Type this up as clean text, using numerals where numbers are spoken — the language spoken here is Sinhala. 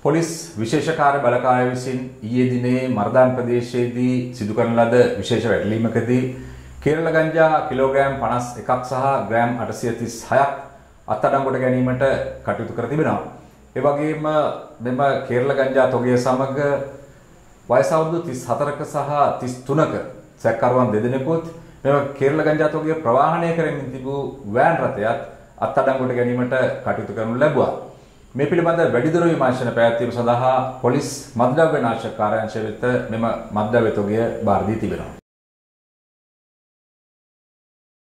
පොලිස් විශේෂ කාර්ය බලකාය විසින් ඊයේ දිනේ මර්දාන් ප්‍රදේශයේදී සිදු කරන ලද විශේෂ වැටලීමකදී කේරළ ගංජා කිලෝග්‍රෑම් 51ක් සහ ග්‍රෑම් 836ක් අත්අඩංගුවට ගැනීමට කටයුතු කර තිබෙනවා. ඒ වගේම මෙම කේරළ ගංජා තොගය සමග වයස අවුරුදු 34ක සහ 33ක සැකකරුවන් දෙදෙනෙකුත් මෙම කේරළ ගංජා තොගය ප්‍රවාහනය කරමින් තිබූ වෑන් රථයක් අත්අඩංගුවට ගැනීමට කටයුතු කරනු ලැබුවා. මේ පිළිබඳ වැඩිදුර විමර්ශන පැවැත්වීම සඳහා පොලිස් මත්ද්‍රව්‍ය නාශක කාර්යාංශය වෙත මෙම මත්ද්‍රව්‍ය තොගය බාර දී තිබෙනවා.